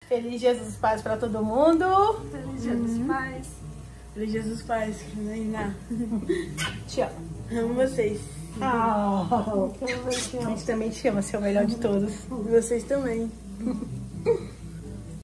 Feliz Dia dos Pais pra todo mundo. Feliz Dia dos Pais. Feliz Dia dos Pais, Iná. Te amo. Amo vocês. A gente também te ama, você é o melhor de todos. Vocês também.